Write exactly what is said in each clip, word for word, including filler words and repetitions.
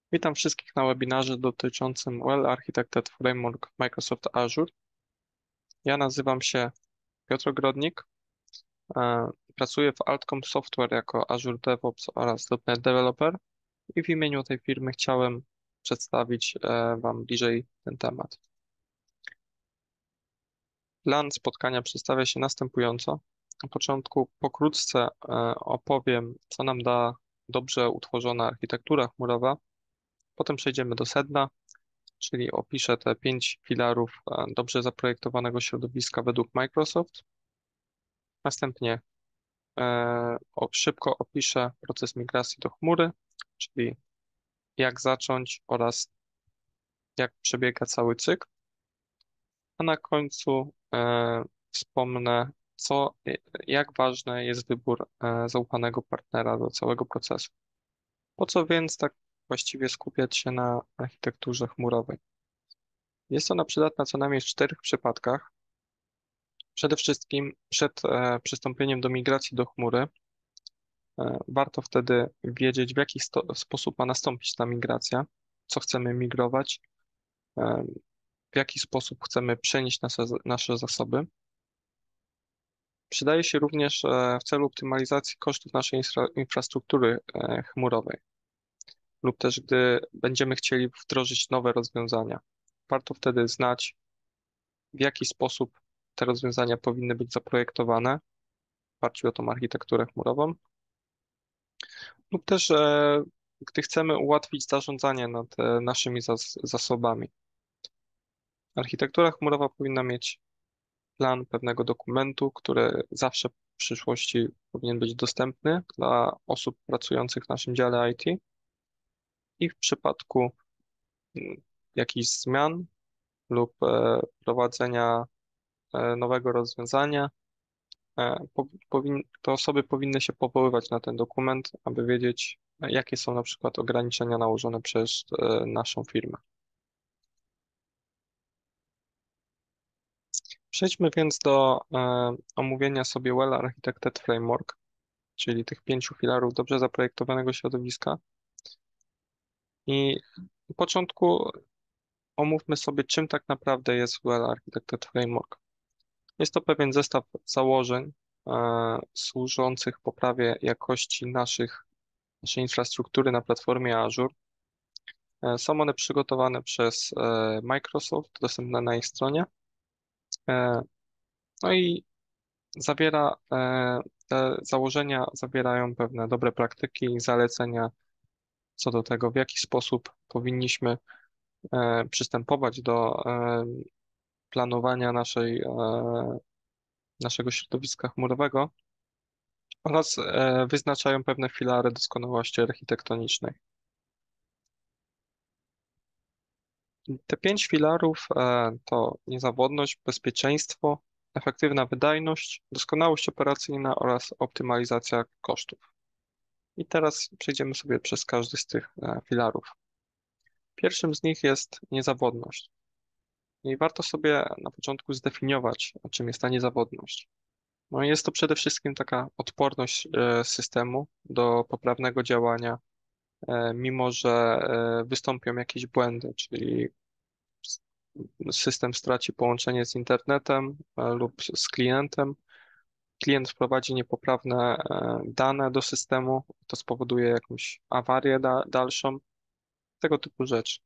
Witam wszystkich na webinarze dotyczącym Well Architected Framework Microsoft Azure. Ja nazywam się Piotr Ogrodnik. e, Pracuję w Altcom Software jako Azure DevOps oraz .dot .NET Developer i w imieniu tej firmy chciałem przedstawić e, Wam bliżej ten temat. Plan spotkania przedstawia się następująco. Na początku pokrótce e, opowiem, co nam da dobrze utworzona architektura chmurowa. Potem przejdziemy do sedna, czyli opiszę te pięć filarów e, dobrze zaprojektowanego środowiska według Microsoft. Następnie e, o, szybko opiszę proces migracji do chmury, czyli jak zacząć oraz jak przebiega cały cykl. A na końcu e, wspomnę, co, jak ważny jest wybór e, zaufanego partnera do całego procesu. Po co więc tak właściwie skupiać się na architekturze chmurowej? Jest ona przydatna co najmniej w czterech przypadkach. Przede wszystkim przed e, przystąpieniem do migracji do chmury e, warto wtedy wiedzieć, w jaki sto- sposób ma nastąpić ta migracja, co chcemy migrować, e, w jaki sposób chcemy przenieść nasze, nasze zasoby. Przydaje się również e, w celu optymalizacji kosztów naszej infra, infrastruktury e, chmurowej lub też gdy będziemy chcieli wdrożyć nowe rozwiązania. Warto wtedy znać, w jaki sposób te rozwiązania powinny być zaprojektowane w oparciu o tą architekturę chmurową. Lub też, e, gdy chcemy ułatwić zarządzanie nad e, naszymi zas zasobami. Architektura chmurowa powinna mieć plan pewnego dokumentu, który zawsze w przyszłości powinien być dostępny dla osób pracujących w naszym dziale I T i w przypadku mm, jakichś zmian lub e, wprowadzenia e, nowego rozwiązania, e, po, powin te osoby powinny się powoływać na ten dokument, aby wiedzieć, e, jakie są na przykład ograniczenia nałożone przez e, naszą firmę. Przejdźmy więc do e, omówienia sobie Well Architected Framework, czyli tych pięciu filarów dobrze zaprojektowanego środowiska. I na początku omówmy sobie, czym tak naprawdę jest Well Architected Framework. Jest to pewien zestaw założeń e, służących poprawie jakości naszych, naszej infrastruktury na platformie Azure. E, są one przygotowane przez e, Microsoft, dostępne na ich stronie. E, no i Zawiera, e, te założenia zawierają pewne dobre praktyki i zalecenia co do tego, w jaki sposób powinniśmy e, przystępować do e, planowania naszej, e, naszego środowiska chmurowego oraz e, wyznaczają pewne filary doskonałości architektonicznej. Te pięć filarów e, to niezawodność, bezpieczeństwo, efektywna wydajność, doskonałość operacyjna oraz optymalizacja kosztów. I teraz przejdziemy sobie przez każdy z tych e, filarów. Pierwszym z nich jest niezawodność. I warto sobie na początku zdefiniować, czym jest ta niezawodność. No i jest to przede wszystkim taka odporność e, systemu do poprawnego działania, e, mimo że e, wystąpią jakieś błędy, czyli s- system straci połączenie z internetem e, lub z klientem. Klient wprowadzi niepoprawne e, dane do systemu, to spowoduje jakąś awarię da, dalszą, tego typu rzeczy.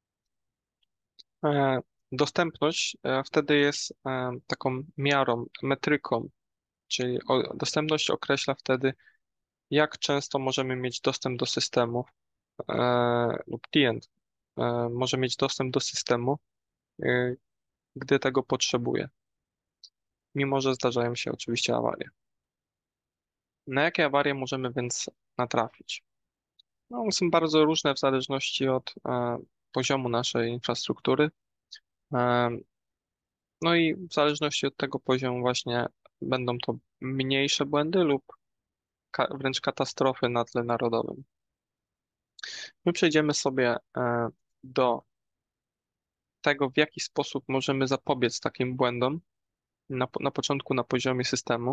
E, Dostępność e, wtedy jest e, taką miarą, metryką, czyli o- dostępność określa wtedy, jak często możemy mieć dostęp do systemu e, lub klient e, może mieć dostęp do systemu, e, gdy tego potrzebuje, mimo że zdarzają się oczywiście awarie. Na jakie awarie możemy więc natrafić? No, one są bardzo różne w zależności od e, poziomu naszej infrastruktury. E, No i w zależności od tego poziomu właśnie będą to mniejsze błędy lub ka wręcz katastrofy na tle narodowym. My przejdziemy sobie e, do tego, w jaki sposób możemy zapobiec takim błędom na, po- na początku na poziomie systemu.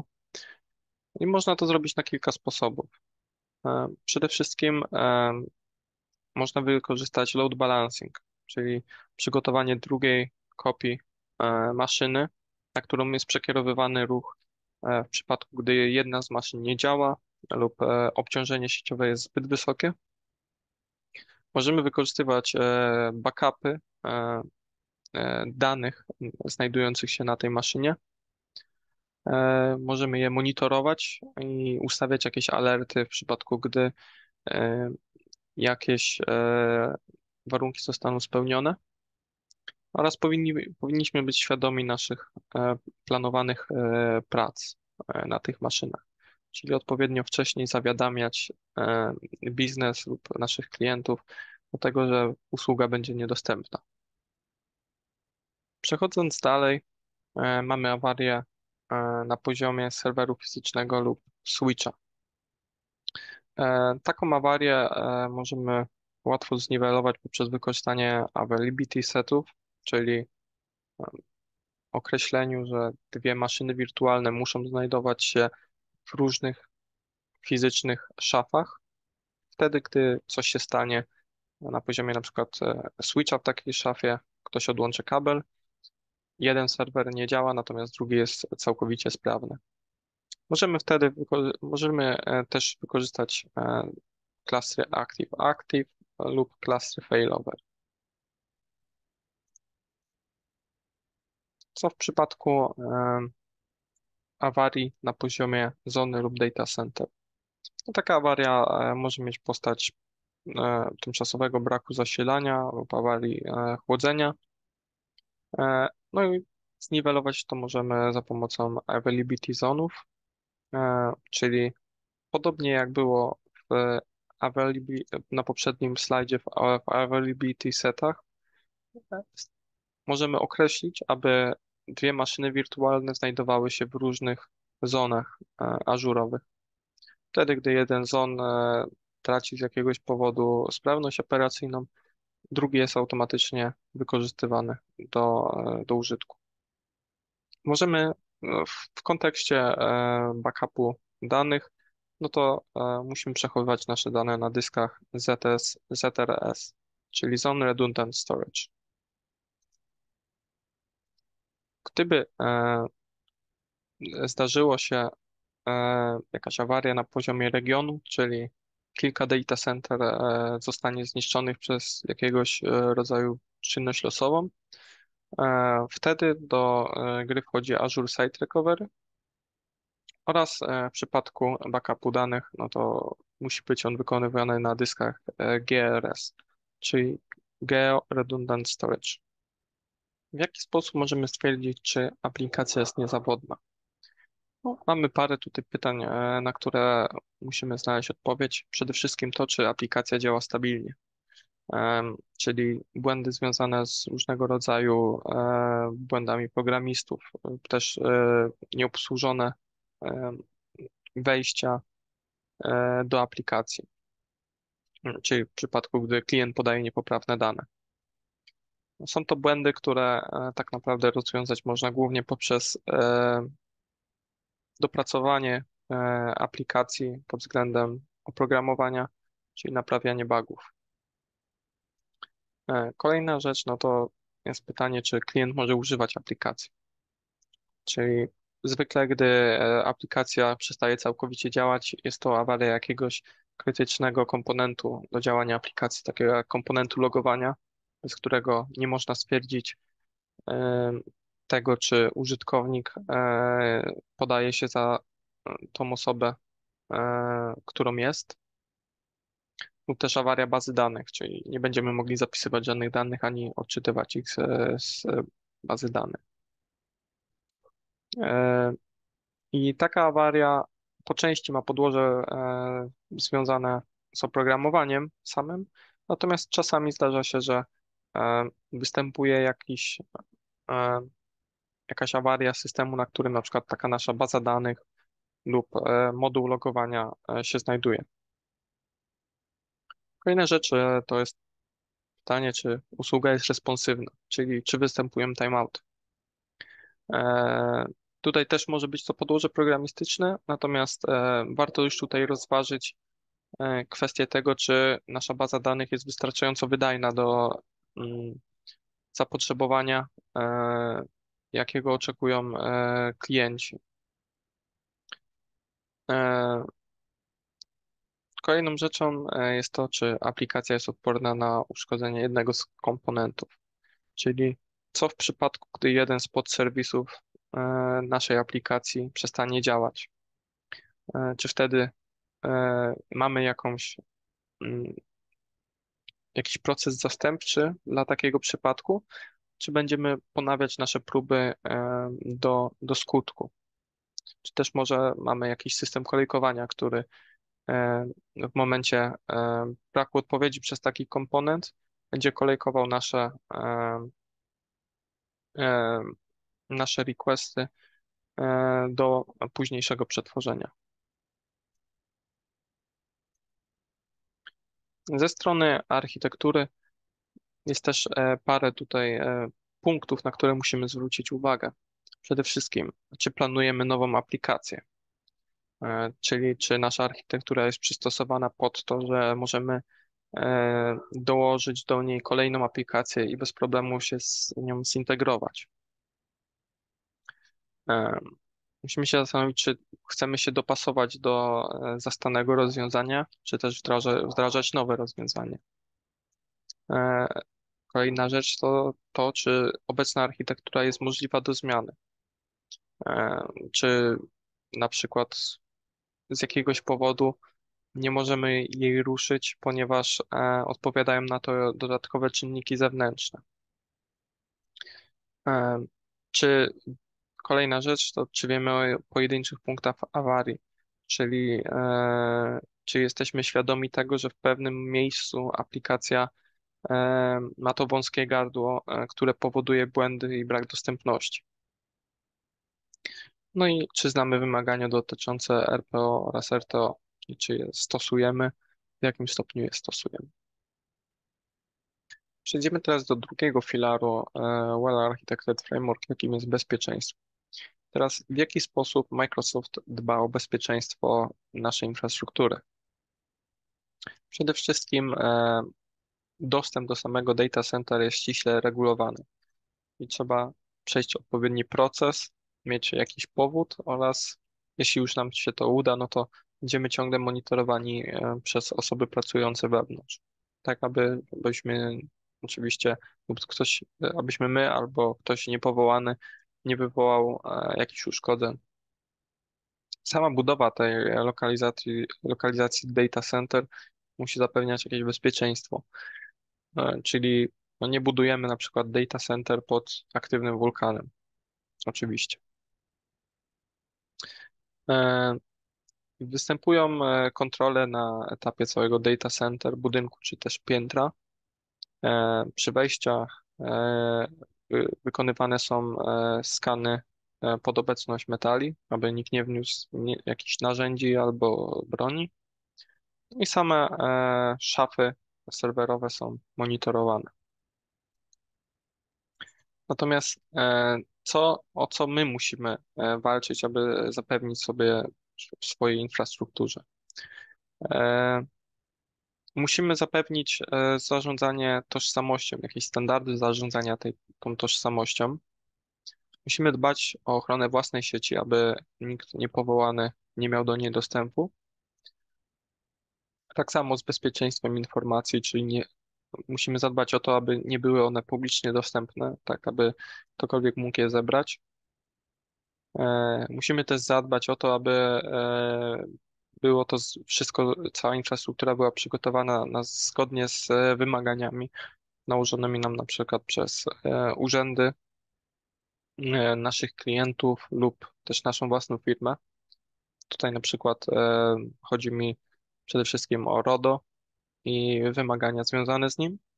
I można to zrobić na kilka sposobów. E, Przede wszystkim e, można wykorzystać load balancing, czyli przygotowanie drugiej kopii e, maszyny, na którą jest przekierowywany ruch e, w przypadku, gdy jedna z maszyn nie działa lub e, obciążenie sieciowe jest zbyt wysokie. Możemy wykorzystywać e, backupy e, e, danych znajdujących się na tej maszynie. E, Możemy je monitorować i ustawiać jakieś alerty w przypadku, gdy e, jakieś e, warunki zostaną spełnione. Oraz powinni, powinniśmy być świadomi naszych e, planowanych e, prac e, na tych maszynach, czyli odpowiednio wcześniej zawiadamiać e, biznes lub naszych klientów do tego, że usługa będzie niedostępna. Przechodząc dalej, e, mamy awarię e, na poziomie serweru fizycznego lub switcha. E, Taką awarię e, możemy łatwo zniwelować poprzez wykorzystanie availability setów, czyli określeniu, że dwie maszyny wirtualne muszą znajdować się w różnych fizycznych szafach. Wtedy, gdy coś się stanie na poziomie na przykład e, switcha w takiej szafie, ktoś odłączy kabel, jeden serwer nie działa, natomiast drugi jest całkowicie sprawny. Możemy wtedy wyko- możemy e, też wykorzystać e, klasy active active lub klasy failover. Co w przypadku e, awarii na poziomie zony lub data center? No, taka awaria e, może mieć postać e, tymczasowego braku zasilania lub awarii e, chłodzenia. E, No i zniwelować to możemy za pomocą availability zonów, e, czyli podobnie jak było w availability, na poprzednim slajdzie w, w availability setach, e, możemy określić, aby dwie maszyny wirtualne znajdowały się w różnych zonach e, ażurowych. Wtedy, gdy jeden zon e, traci z jakiegoś powodu sprawność operacyjną, drugi jest automatycznie wykorzystywany do, e, do użytku. Możemy no, w, w kontekście e, backupu danych, no to e, musimy przechowywać nasze dane na dyskach Z S, Z R S, czyli Zone Redundant Storage. Gdyby e, zdarzyło się e, jakaś awaria na poziomie regionu, czyli kilka data center e, zostanie zniszczonych przez jakiegoś e, rodzaju czynność losową, e, wtedy do e, gry wchodzi Azure Site Recovery oraz e, w przypadku backupu danych, no to musi być on wykonywany na dyskach e, G R S, czyli Geo Redundant Storage. W jaki sposób możemy stwierdzić, czy aplikacja jest niezawodna? No, mamy parę tutaj pytań, e, na które musimy znaleźć odpowiedź. Przede wszystkim to, czy aplikacja działa stabilnie, Em, czyli błędy związane z różnego rodzaju e, błędami programistów, e, też e, nieobsłużone e, wejścia e, do aplikacji, mm, czyli w przypadku, gdy klient podaje niepoprawne dane. Są to błędy, które e, tak naprawdę rozwiązać można głównie poprzez e, dopracowanie e, aplikacji pod względem oprogramowania, czyli naprawianie bugów. E, Kolejna rzecz, no to jest pytanie, czy klient może używać aplikacji. Czyli zwykle, gdy e, aplikacja przestaje całkowicie działać, jest to awaria jakiegoś krytycznego komponentu do działania aplikacji, takiego jak komponentu logowania, bez którego nie można stwierdzić e, tego, czy użytkownik e, podaje się za e, tą osobę, e, którą jest, lub też awaria bazy danych, czyli nie będziemy mogli zapisywać żadnych danych ani odczytywać ich z, z bazy danych. E, I taka awaria po części ma podłoże e, związane z oprogramowaniem samym, natomiast czasami zdarza się, że e, występuje jakiś, e, jakaś awaria systemu, na którym na przykład taka nasza baza danych lub e, moduł logowania e, się znajduje. Kolejna rzecz e, to jest pytanie, czy usługa jest responsywna, czyli czy występują timeouty. E, Tutaj też może być to podłoże programistyczne, natomiast e, warto już tutaj rozważyć e, kwestię tego, czy nasza baza danych jest wystarczająco wydajna do mm, zapotrzebowania, e, jakiego oczekują e, klienci. E, Kolejną rzeczą e, jest to, czy aplikacja jest odporna na uszkodzenie jednego z komponentów, czyli co w przypadku, gdy jeden z podserwisów e, naszej aplikacji przestanie działać. E, Czy wtedy e, mamy jakąś, mm, jakiś proces zastępczy dla takiego przypadku, czy będziemy ponawiać nasze próby e, do, do skutku? Czy też może mamy jakiś system kolejkowania, który e, w momencie e, braku odpowiedzi przez taki komponent będzie kolejkował nasze, e, e, nasze requesty e, do późniejszego przetworzenia. Ze strony architektury jest też e, parę tutaj e, punktów, na które musimy zwrócić uwagę. Przede wszystkim, czy planujemy nową aplikację, e, czyli czy nasza architektura jest przystosowana pod to, że możemy e, dołożyć do niej kolejną aplikację i bez problemu się z nią zintegrować. E, Musimy się zastanowić, czy chcemy się dopasować do e, zastanego rozwiązania, czy też wdraża, wdrażać nowe rozwiązanie. E, Kolejna rzecz to to, czy obecna architektura jest możliwa do zmiany. E, Czy na przykład z jakiegoś powodu nie możemy jej ruszyć, ponieważ e, odpowiadają na to dodatkowe czynniki zewnętrzne. E, Czy kolejna rzecz to, czy wiemy o pojedynczych punktach awarii, czyli e, czy jesteśmy świadomi tego, że w pewnym miejscu aplikacja e, ma to wąskie gardło, e, które powoduje błędy i brak dostępności. No i czy znamy wymagania dotyczące R P O oraz R T O i czy je stosujemy, w jakim stopniu je stosujemy. Przejdziemy teraz do drugiego filaru e, Well Architected Framework, jakim jest bezpieczeństwo. Teraz w jaki sposób Microsoft dba o bezpieczeństwo naszej infrastruktury? Przede wszystkim e, dostęp do samego data center jest ściśle regulowany i trzeba przejść odpowiedni proces, mieć jakiś powód oraz jeśli już nam się to uda, no to będziemy ciągle monitorowani e, przez osoby pracujące wewnątrz. Tak, aby, abyśmy oczywiście, lub ktoś, e, abyśmy my albo ktoś niepowołany nie wywołał e, jakichś uszkodzeń. Sama budowa tej lokalizacji, lokalizacji data center musi zapewniać jakieś bezpieczeństwo. E, Czyli no nie budujemy na przykład data center pod aktywnym wulkanem, oczywiście. E, Występują e, kontrole na etapie całego data center, budynku czy też piętra. E, Przy wejściach e, wy- wykonywane są e, skany e, pod obecność metali, aby nikt nie wniósł nie- jakichś narzędzi albo broni. I same e, szafy serwerowe są monitorowane. Natomiast e, co, o co my musimy e, walczyć, aby zapewnić sobie w swojej infrastrukturze? E, Musimy zapewnić e, zarządzanie tożsamością, jakieś standardy zarządzania tej, tą tożsamością. Musimy dbać o ochronę własnej sieci, aby nikt niepowołany nie miał do niej dostępu. Tak samo z bezpieczeństwem informacji, czyli nie, musimy zadbać o to, aby nie były one publicznie dostępne, tak aby ktokolwiek mógł je zebrać. E, Musimy też zadbać o to, aby e, było to z- wszystko, cała infrastruktura była przygotowana na, zgodnie z e, wymaganiami nałożonymi nam na przykład przez e, urzędy e, naszych klientów lub też naszą własną firmę. Tutaj na przykład e, chodzi mi przede wszystkim o RODO i wymagania związane z nim.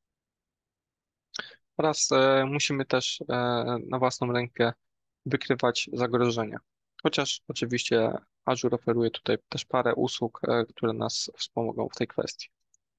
Oraz e, musimy też e, na własną rękę wykrywać zagrożenia. Chociaż oczywiście Azure oferuje tutaj też parę usług, e, które nas wspomogą w tej kwestii.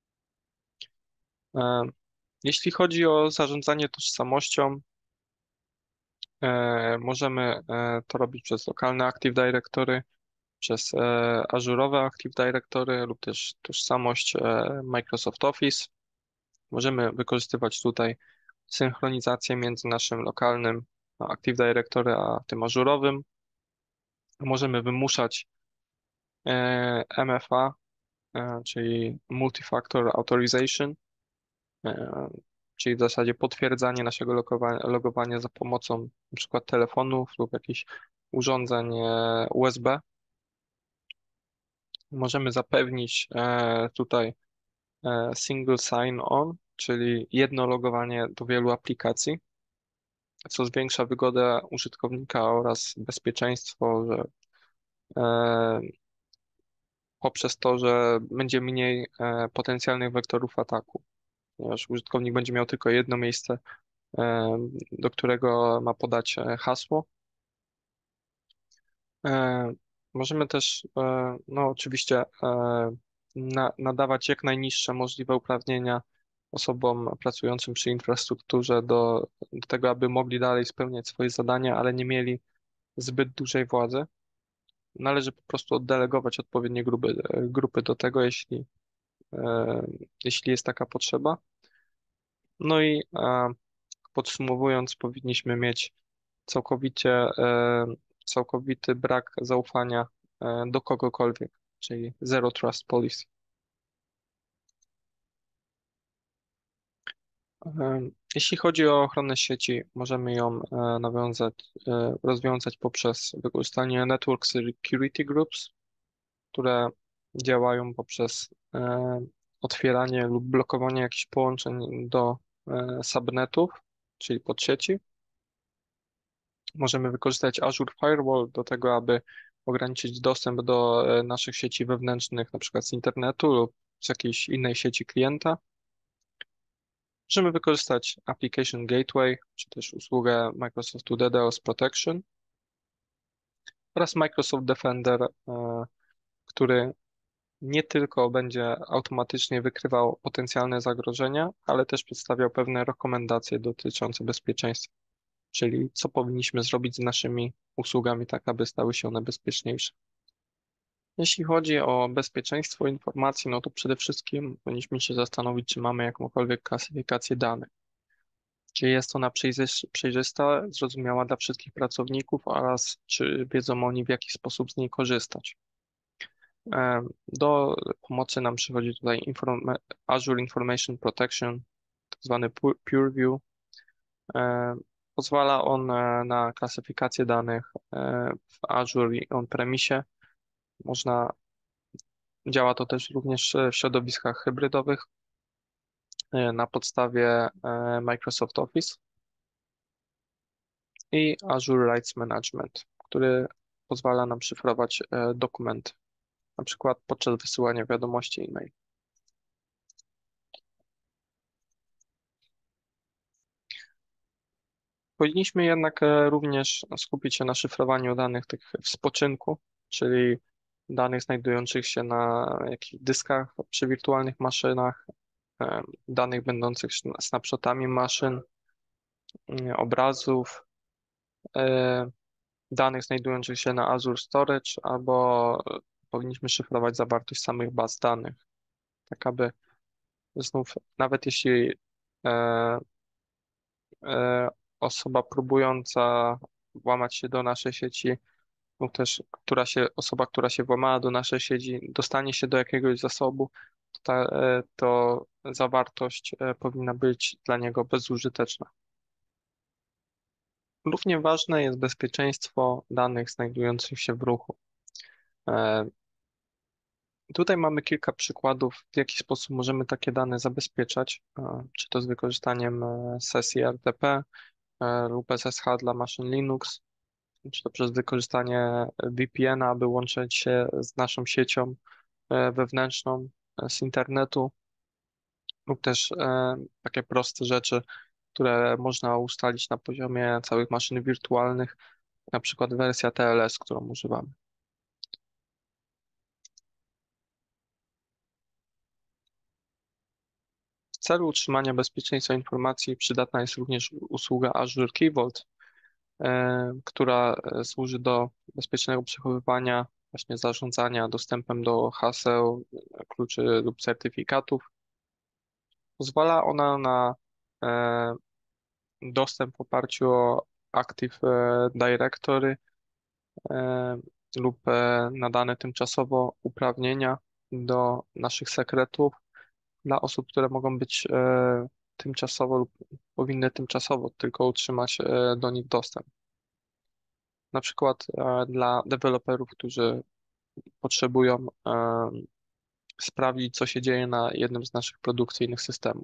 E, Jeśli chodzi o zarządzanie tożsamością, e, możemy e, to robić przez lokalne Active Directory przez e, ażurowe Active Directory lub też tożsamość e, Microsoft Office. Możemy wykorzystywać tutaj synchronizację między naszym lokalnym Active Directory a tym ażurowym. Możemy wymuszać e, M F A, e, czyli Multi-Factor Authorization, e, czyli w zasadzie potwierdzanie naszego logowania, logowania za pomocą na przykład telefonów lub jakichś urządzeń e, U S B. Możemy zapewnić e, tutaj e, single sign-on, czyli jedno logowanie do wielu aplikacji, co zwiększa wygodę użytkownika oraz bezpieczeństwo, że e, poprzez to, że będzie mniej e, potencjalnych wektorów ataku, ponieważ użytkownik będzie miał tylko jedno miejsce, e, do którego ma podać e, hasło. E, Możemy też, e, no oczywiście, e, na, nadawać jak najniższe możliwe uprawnienia osobom pracującym przy infrastrukturze do, do tego, aby mogli dalej spełniać swoje zadania, ale nie mieli zbyt dużej władzy. Należy po prostu oddelegować odpowiednie grupy, grupy do tego, jeśli, e, jeśli jest taka potrzeba. No i e, podsumowując, powinniśmy mieć całkowicie, e, całkowity brak zaufania e, do kogokolwiek, czyli Zero Trust Policy. E, Jeśli chodzi o ochronę sieci, możemy ją e, nawiązać, e, rozwiązać poprzez wykorzystanie Network Security Groups, które działają poprzez e, otwieranie lub blokowanie jakichś połączeń do e, subnetów, czyli podsieci. Możemy wykorzystać Azure Firewall do tego, aby ograniczyć dostęp do e, naszych sieci wewnętrznych, na przykład z internetu lub z jakiejś innej sieci klienta. Możemy wykorzystać Application Gateway, czy też usługę Microsoftu DDoS Protection oraz Microsoft Defender, e, który nie tylko będzie automatycznie wykrywał potencjalne zagrożenia, ale też przedstawiał pewne rekomendacje dotyczące bezpieczeństwa, czyli co powinniśmy zrobić z naszymi usługami, tak aby stały się one bezpieczniejsze. Jeśli chodzi o bezpieczeństwo informacji, no to przede wszystkim powinniśmy się zastanowić, czy mamy jakąkolwiek klasyfikację danych. Czy jest ona przejrzys- przejrzysta, zrozumiała dla wszystkich pracowników oraz czy wiedzą oni, w jaki sposób z niej korzystać. E, Do pomocy nam przychodzi tutaj inform Azure Information Protection, tak zwany Pu- PureView. E, Pozwala on e, na klasyfikację danych e, w Azure i on-premisie. Można, działa to też również w środowiskach hybrydowych e, na podstawie e, Microsoft Office i Azure Rights Management, który pozwala nam szyfrować e, dokumenty, na przykład podczas wysyłania wiadomości e-mail. Powinniśmy jednak e, również skupić się na szyfrowaniu danych tych w spoczynku, czyli danych znajdujących się na jakichś dyskach przy wirtualnych maszynach, e, danych będących sna- snapshotami maszyn, mm, obrazów, e, danych znajdujących się na Azure Storage, albo e, powinniśmy szyfrować zawartość samych baz danych, tak aby znów, nawet jeśli e, e, osoba próbująca włamać się do naszej sieci lub też która się, osoba, która się włamała do naszej sieci, dostanie się do jakiegoś zasobu, to, ta, e, to zawartość e, powinna być dla niego bezużyteczna. Równie ważne jest bezpieczeństwo danych znajdujących się w ruchu. E, Tutaj mamy kilka przykładów, w jaki sposób możemy takie dane zabezpieczać, e, czy to z wykorzystaniem e, sesji R T P e, lub S S H dla maszyn Linux, czy to przez wykorzystanie V P N a, aby łączyć się z naszą siecią e, wewnętrzną e, z internetu, lub też e, takie proste rzeczy, które można ustalić na poziomie całych maszyn wirtualnych, na przykład wersja T L S, którą używamy. W celu utrzymania bezpieczeństwa informacji przydatna jest również usługa Azure Key Vault, e, która e, służy do bezpiecznego przechowywania właśnie zarządzania dostępem do haseł, kluczy lub certyfikatów. Pozwala ona na e, dostęp w oparciu o Active e, Directory e, lub e, nadane tymczasowo uprawnienia do naszych sekretów dla osób, które mogą być e, tymczasowo lub powinny tymczasowo tylko utrzymać e, do nich dostęp. Na przykład e, dla deweloperów, którzy potrzebują e, sprawdzić, co się dzieje na jednym z naszych produkcyjnych systemów.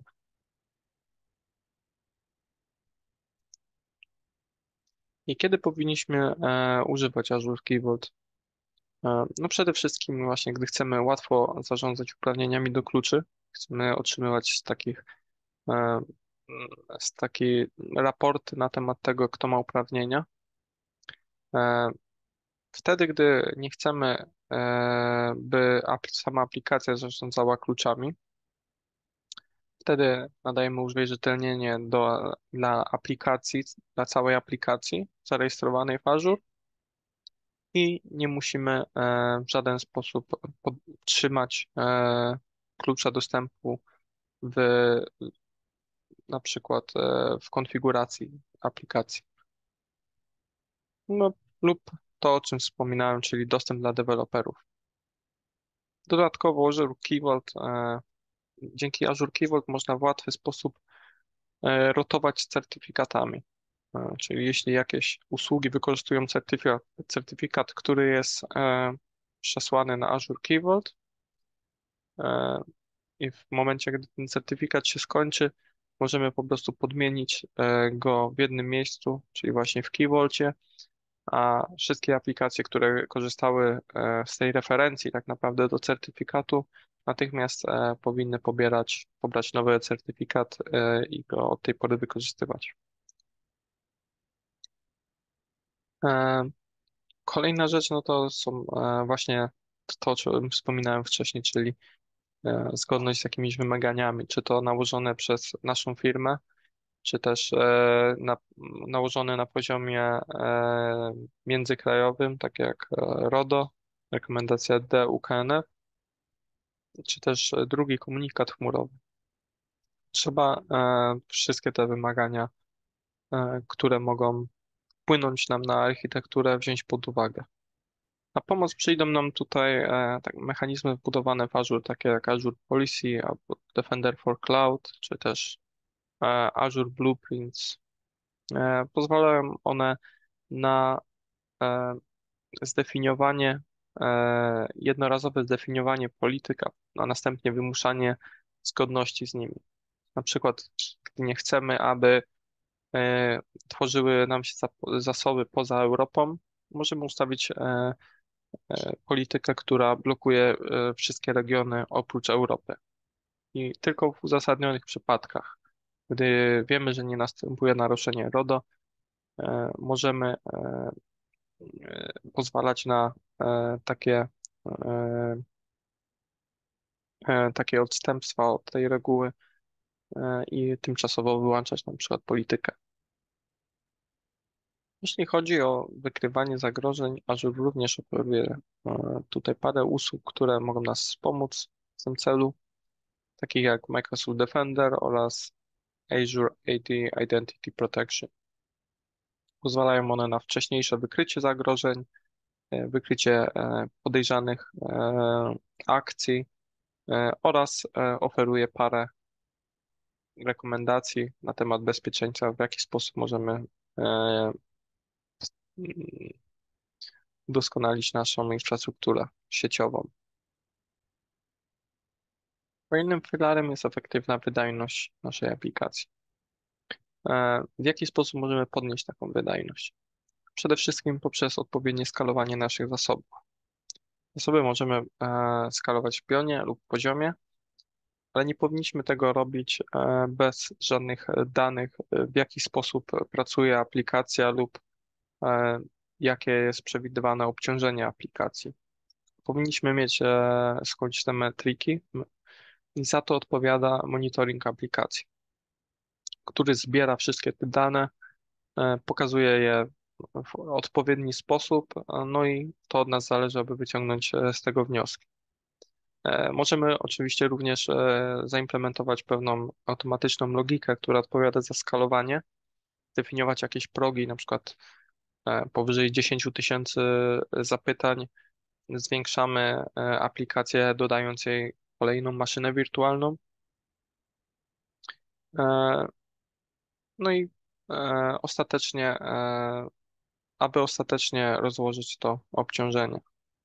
I kiedy powinniśmy e, używać Azure Key Vault? E, No przede wszystkim właśnie, gdy chcemy łatwo zarządzać uprawnieniami do kluczy, chcemy otrzymywać z takich, e, z takiej raporty na temat tego, kto ma uprawnienia. E, Wtedy, gdy nie chcemy, e, by apl- sama aplikacja zarządzała kluczami, wtedy nadajemy uwierzytelnienie do, dla aplikacji, dla całej aplikacji zarejestrowanej w Azure i nie musimy e, w żaden sposób podtrzymać e, klucza dostępu w, na przykład e, w konfiguracji aplikacji. No, lub to, o czym wspominałem, czyli dostęp dla deweloperów. Dodatkowo Azure Key Vault, e, dzięki Azure Key Vault można w łatwy sposób e, rotować certyfikatami. E, Czyli jeśli jakieś usługi wykorzystują certyfikat, certyfikat, który jest e, przesłany na Azure Key Vault, e, i w momencie, gdy ten certyfikat się skończy, możemy po prostu podmienić e, go w jednym miejscu, czyli właśnie w Key Vaulcie, a wszystkie aplikacje, które korzystały e, z tej referencji tak naprawdę do certyfikatu, natychmiast e, powinny pobierać, pobrać nowy certyfikat e, i go od tej pory wykorzystywać. E, Kolejna rzecz, no to są e, właśnie to, o czym wspominałem wcześniej, czyli e, zgodność z jakimiś wymaganiami, czy to nałożone przez naszą firmę, czy też e, na, nałożone na poziomie e, międzykrajowym, tak jak e, RODO, rekomendacja D U K N F, czy też e, drugi komunikat chmurowy. Trzeba e, wszystkie te wymagania, e, które mogą wpłynąć nam na architekturę, wziąć pod uwagę. Na pomoc przyjdą nam tutaj e, tak, mechanizmy wbudowane w Azure, takie jak Azure Policy albo Defender for Cloud, czy też e, Azure Blueprints. E, pozwalają one na e, zdefiniowanie, e, jednorazowe zdefiniowanie polityk, a następnie wymuszanie zgodności z nimi. Na przykład, gdy nie chcemy, aby e, tworzyły nam się zap- zasoby poza Europą, możemy ustawić e, e, politykę, która blokuje e, wszystkie regiony oprócz Europy. I tylko w uzasadnionych przypadkach, gdy wiemy, że nie następuje naruszenie RODO, e, możemy e, e, pozwalać na e, takie, e, e, takie odstępstwa od tej reguły e, i tymczasowo wyłączać na przykład politykę. Jeśli chodzi o wykrywanie zagrożeń, Azure również oferuje e, tutaj parę usług, które mogą nas wspomóc w tym celu, takich jak Microsoft Defender oraz Azure A D Identity Protection. Pozwalają one na wcześniejsze wykrycie zagrożeń, e, wykrycie e, podejrzanych e, akcji e, oraz e, oferuje parę rekomendacji na temat bezpieczeństwa, w jaki sposób możemy e, udoskonalić naszą infrastrukturę sieciową. Kolejnym filarem jest efektywna wydajność naszej aplikacji. E, W jaki sposób możemy podnieść taką wydajność? Przede wszystkim poprzez odpowiednie skalowanie naszych zasobów. Zasoby możemy e, skalować w pionie lub poziomie, ale nie powinniśmy tego robić e, bez żadnych danych, e, w jaki sposób pracuje aplikacja lub e, jakie jest przewidywane obciążenie aplikacji. Powinniśmy mieć e, skądś te metryki i za to odpowiada monitoring aplikacji, który zbiera wszystkie te dane, e, pokazuje je w odpowiedni sposób, no i to od nas zależy, aby wyciągnąć e, z tego wnioski. E, Możemy oczywiście również e, zaimplementować pewną automatyczną logikę, która odpowiada za skalowanie, definiować jakieś progi, na przykład e, powyżej dziesięć tysięcy zapytań, zwiększamy e, aplikację, dodając jej kolejną maszynę wirtualną. E, No i e, ostatecznie, e, aby ostatecznie rozłożyć to obciążenie.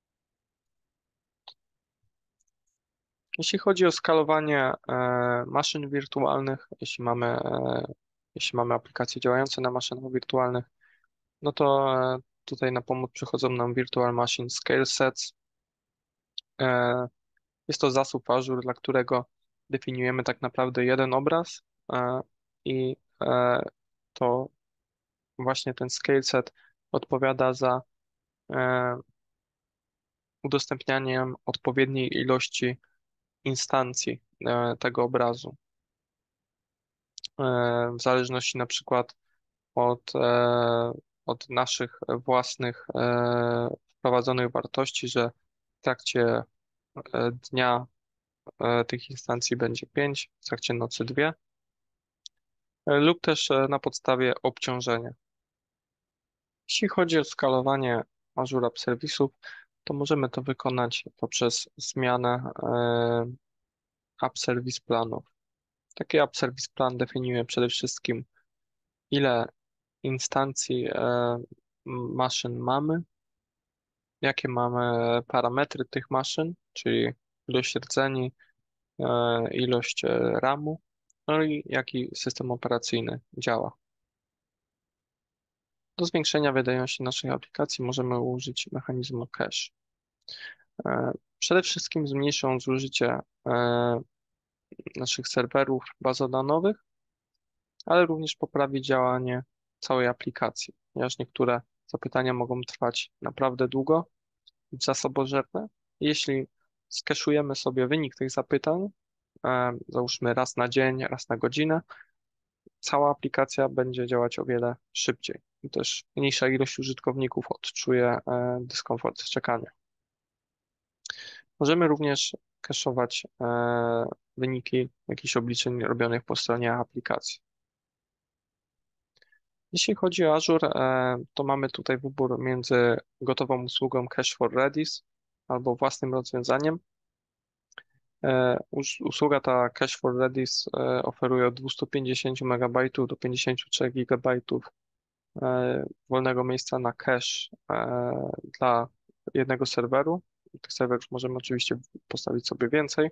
Jeśli chodzi o skalowanie e, maszyn wirtualnych, jeśli mamy, e, jeśli mamy aplikacje działające na maszynach wirtualnych, no to e, tutaj na pomoc przychodzą nam Virtual Machine Scale Sets. E, Jest to zasób Azure, dla którego definiujemy tak naprawdę jeden obraz e, i e, to właśnie ten scale set odpowiada za e, udostępnianiem odpowiedniej ilości instancji e, tego obrazu. E, W zależności na przykład od, e, od naszych własnych e, wprowadzonych wartości, że w trakcie e, dnia e, tych instancji będzie pięć, w trakcie nocy dwie, e, lub też e, na podstawie obciążenia. Jeśli chodzi o skalowanie Azure App Serwisów, to możemy to wykonać poprzez zmianę e, App Service planów. Taki App Service plan definiuje przede wszystkim, ile instancji e, maszyn mamy, jakie mamy parametry tych maszyn, czyli ilość rdzeni, e, ilość e, ramu, no i jaki system operacyjny działa. Do zwiększenia wydajności naszych aplikacji możemy użyć mechanizmu cache. E, Przede wszystkim zmniejszą zużycie e, naszych serwerów bazodanowych, ale również poprawi działanie całej aplikacji, ponieważ niektóre zapytania mogą trwać naprawdę długo, być zasobożerne. Jeśli skeszujemy sobie wynik tych zapytań, e, załóżmy raz na dzień, raz na godzinę, cała aplikacja będzie działać o wiele szybciej. I też mniejsza ilość użytkowników odczuje e, dyskomfort z czekania. Możemy również cache'ować e, wyniki jakichś obliczeń robionych po stronie aplikacji. Jeśli chodzi o Azure, e, to mamy tutaj wybór między gotową usługą Cache for Redis albo własnym rozwiązaniem. E, us- Usługa ta Cache for Redis e, oferuje od dwieście pięćdziesiąt megabajtów do pięćdziesiąt trzy gigabajtów e, wolnego miejsca na cache e, dla jednego serweru. Tych serwerów możemy oczywiście postawić sobie więcej.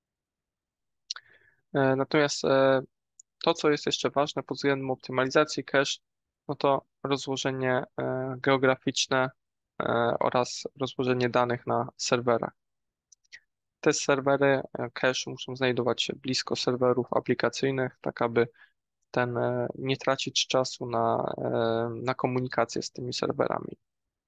E, Natomiast e, to, co jest jeszcze ważne pod względem optymalizacji cache, no to rozłożenie e, geograficzne e, oraz rozłożenie danych na serwerach. Te serwery e, cache muszą znajdować się blisko serwerów aplikacyjnych, tak aby ten e, nie tracić czasu na, e, na komunikację z tymi serwerami.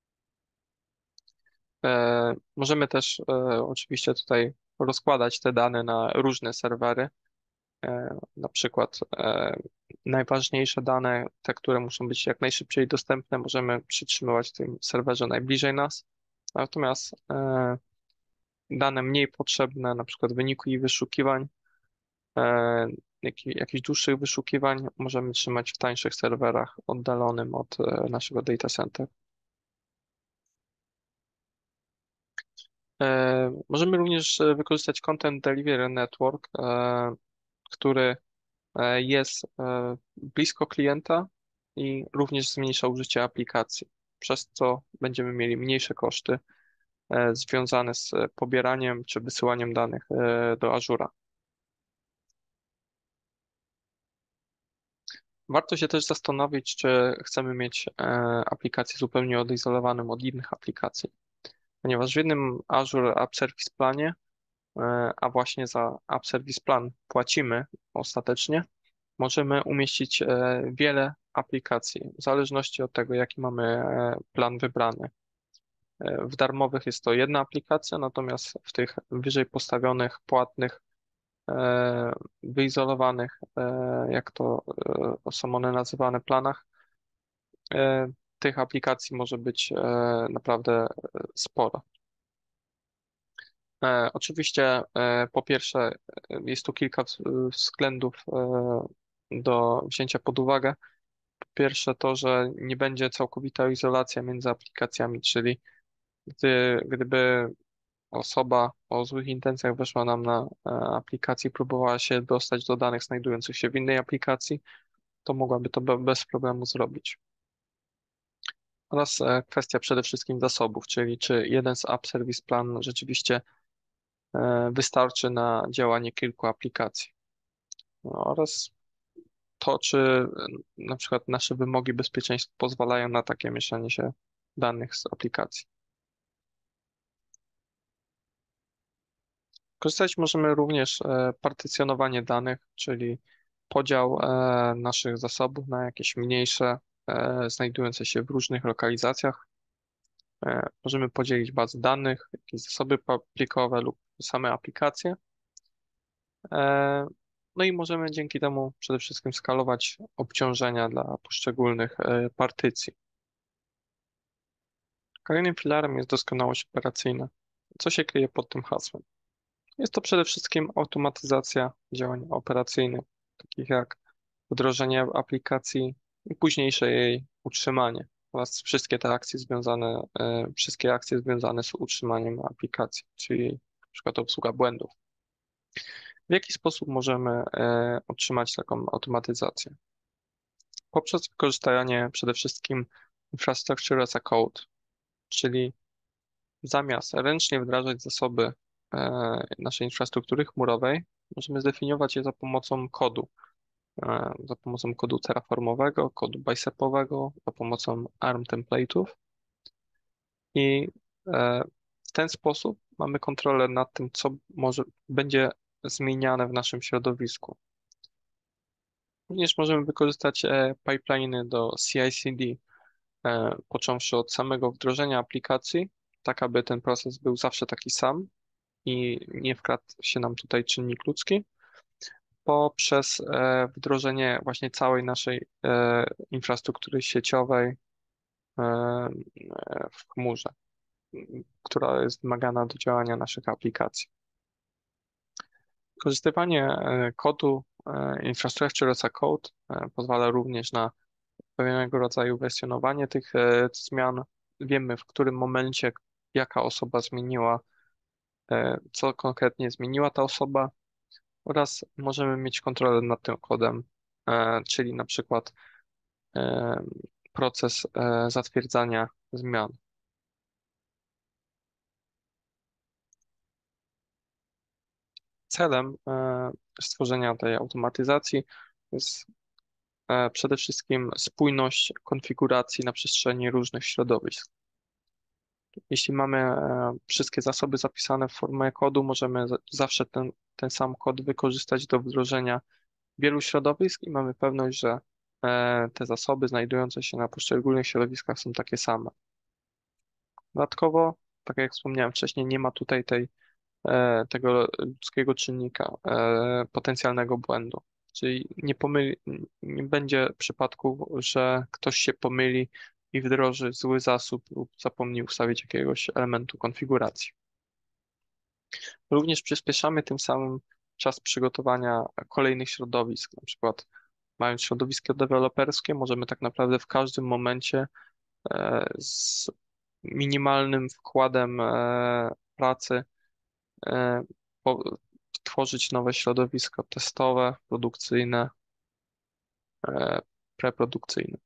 E, Możemy też e, oczywiście tutaj rozkładać te dane na różne serwery. E, Na przykład e, najważniejsze dane, te, które muszą być jak najszybciej dostępne, możemy przytrzymywać w tym serwerze najbliżej nas. Natomiast e, dane mniej potrzebne, na przykład wyniki wyszukiwań, e, jak, jakichś dłuższych wyszukiwań, możemy trzymać w tańszych serwerach oddalonym od e, naszego data center. E, Możemy również e, wykorzystać Content Delivery Network, e, który e, jest e, blisko klienta i również zmniejsza użycie aplikacji, przez co będziemy mieli mniejsze koszty e, związane z pobieraniem czy wysyłaniem danych e, do Azure'a. Warto się też zastanowić, czy chcemy mieć e, aplikację zupełnie odizolowaną od innych aplikacji, ponieważ w jednym Azure App Service Planie, e, a właśnie za App Service Plan płacimy ostatecznie, możemy umieścić e, wiele aplikacji, w zależności od tego, jaki mamy e, plan wybrany. E, W darmowych jest to jedna aplikacja, natomiast w tych wyżej postawionych, płatnych, e, wyizolowanych, e, jak to e, są one nazywane, planach, e, tych aplikacji może być e, naprawdę e, sporo. E, Oczywiście, e, po pierwsze, e, jest tu kilka ws- względów e, do wzięcia pod uwagę. Po pierwsze, to, że nie będzie całkowita izolacja między aplikacjami, czyli gdy, gdyby osoba o złych intencjach weszła nam na e, aplikację i próbowała się dostać do danych znajdujących się w innej aplikacji, to mogłaby to be- bez problemu zrobić. Oraz e, kwestia przede wszystkim zasobów, czyli czy jeden z App Service Plan rzeczywiście e, wystarczy na działanie kilku aplikacji. No, oraz to, czy e, na przykład nasze wymogi bezpieczeństwa pozwalają na takie mieszanie się danych z aplikacji. Korzystać możemy również e, partycjonowanie danych, czyli podział e, naszych zasobów na jakieś mniejsze, e, znajdujące się w różnych lokalizacjach. E, Możemy podzielić bazy danych, jakieś zasoby plikowe lub same aplikacje. E, No i możemy dzięki temu przede wszystkim skalować obciążenia dla poszczególnych e, partycji. Kolejnym filarem jest doskonałość operacyjna. Co się kryje pod tym hasłem? Jest to przede wszystkim automatyzacja działań operacyjnych, takich jak wdrożenie aplikacji i późniejsze jej utrzymanie oraz wszystkie te akcje związane, e, wszystkie akcje związane z utrzymaniem aplikacji, czyli na przykład obsługa błędów. W jaki sposób możemy e, otrzymać taką automatyzację? Poprzez wykorzystanie przede wszystkim infrastructure as a code, czyli zamiast ręcznie wdrażać zasoby e, naszej infrastruktury chmurowej, możemy zdefiniować je za pomocą kodu, e, za pomocą kodu terraformowego, kodu bicepowego, za pomocą ARM template'ów i e, w ten sposób mamy kontrolę nad tym, co może będzie zmieniane w naszym środowisku. Również możemy wykorzystać e, pipeliny do C I C D, e, począwszy od samego wdrożenia aplikacji, tak aby ten proces był zawsze taki sam i nie wkradł się nam tutaj czynnik ludzki, poprzez e, wdrożenie właśnie całej naszej e, infrastruktury sieciowej e, e, w chmurze, która jest wymagana do działania naszych aplikacji. Wykorzystywanie e, kodu e, Infrastructure as a Code e, pozwala również na pewnego rodzaju wersjonowanie tych e, zmian. Wiemy, w którym momencie jaka osoba zmieniła, e, co konkretnie zmieniła ta osoba oraz możemy mieć kontrolę nad tym kodem, e, czyli na przykład e, proces e, zatwierdzania zmian. Celem e, stworzenia tej automatyzacji jest e, przede wszystkim spójność konfiguracji na przestrzeni różnych środowisk. Jeśli mamy e, wszystkie zasoby zapisane w formie kodu, możemy z- zawsze ten, ten sam kod wykorzystać do wdrożenia wielu środowisk i mamy pewność, że e, te zasoby znajdujące się na poszczególnych środowiskach są takie same. Dodatkowo, tak jak wspomniałem wcześniej, nie ma tutaj tej, e, tego ludzkiego czynnika, e, potencjalnego błędu. Czyli nie pomyli, nie będzie przypadku, że ktoś się pomyli i wdroży zły zasób lub zapomni ustawić jakiegoś elementu konfiguracji. Również przyspieszamy tym samym czas przygotowania kolejnych środowisk. Na przykład mając środowisko deweloperskie, możemy tak naprawdę w każdym momencie e, z minimalnym wkładem e, pracy e, po- tworzyć nowe środowisko testowe, produkcyjne, e, preprodukcyjne.